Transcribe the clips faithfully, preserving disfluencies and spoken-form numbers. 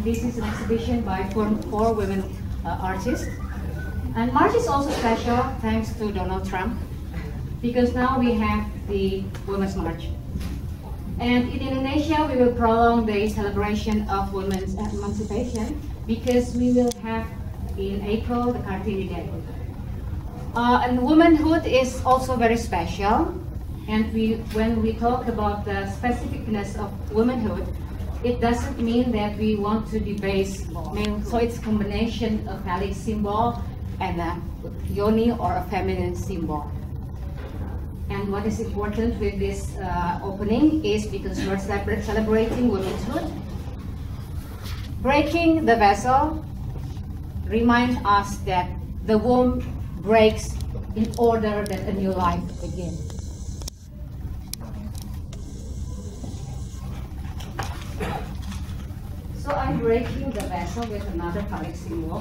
this is an exhibition by four, four women uh, artists. And March is also special thanks to Donald Trump, because now we have the Women's March. And in Indonesia, we will prolong the celebration of women's emancipation, because we will have in April the Kartini Day. Uh, and womanhood is also very special. And we, when we talk about the specificness of womanhood, it doesn't mean that we want to debase male. So it's a combination of phallic symbol and a yoni or a feminine symbol. And what is important with this uh, opening is because we're celebrating womanhood. Breaking the vessel reminds us that the womb breaks in order that a new life begins. So I'm breaking the vessel with another phallic symbol.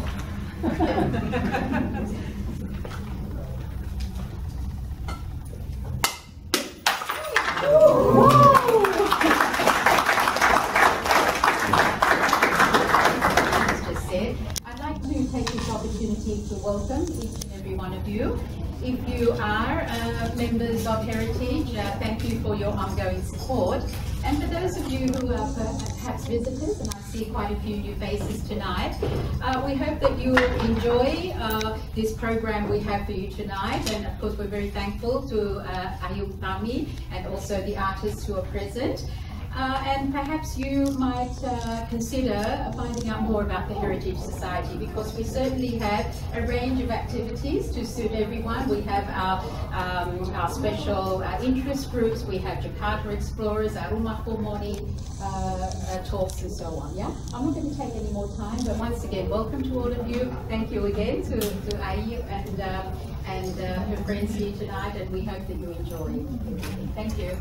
I'd like to take this opportunity to welcome each and every one of you. If you are uh, members of Heritage, uh, thank you for your ongoing support. And for those of you who are perhaps visitors, and I see quite a few new faces tonight, uh, we hope that you will enjoy uh, this program we have for you tonight. And of course, we're very thankful to uh, Utami and also the artists who are present. Uh, and perhaps you might uh, consider finding out more about the Heritage Society, because we certainly have a range of activities to suit everyone. We have our, um, our special uh, interest groups, we have Jakarta Explorers, our Rumah Komoni uh, uh, talks and so on. Yeah, I'm not going to take any more time, but once again, welcome to all of you. Thank you again to, to Ayu and, uh, and uh, her friends here tonight, and we hope that you enjoy. Thank you.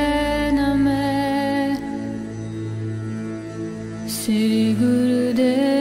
Sri Guru Dev